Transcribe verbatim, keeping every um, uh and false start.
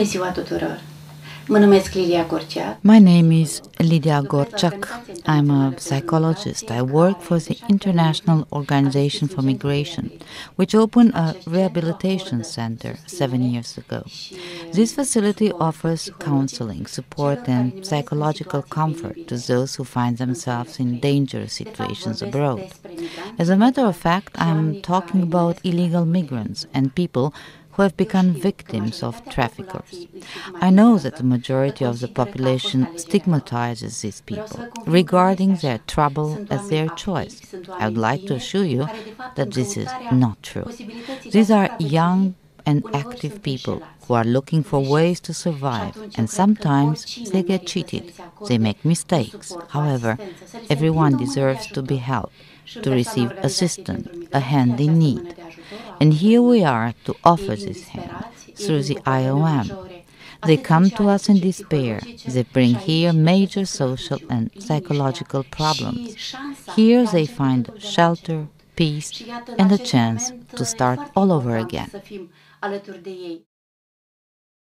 ziua tuturor! Mă numesc Lidia Gorceac. My name is Lidia Gorceac. I'm a psychologist. I work for the International Organization for Migration, which opened a rehabilitation center seven years ago. This facility offers counseling, support, and psychological comfort to those who find themselves in dangerous situations abroad. As a matter of fact, I'm talking about illegal migrants and people who have become victims of traffickers. I know that the majority of the population stigmatizes these people, regarding their trouble as their choice. I would like to assure you that this is not true. These are young and active people who are looking for ways to survive, and sometimes they get cheated. They make mistakes. However, everyone deserves to be helped, to receive assistance, a hand in need. And here we are to offer this hand through the I O M. They come to us in despair. They bring here major social and psychological problems. Here they find shelter, peace, and a chance to start all over again.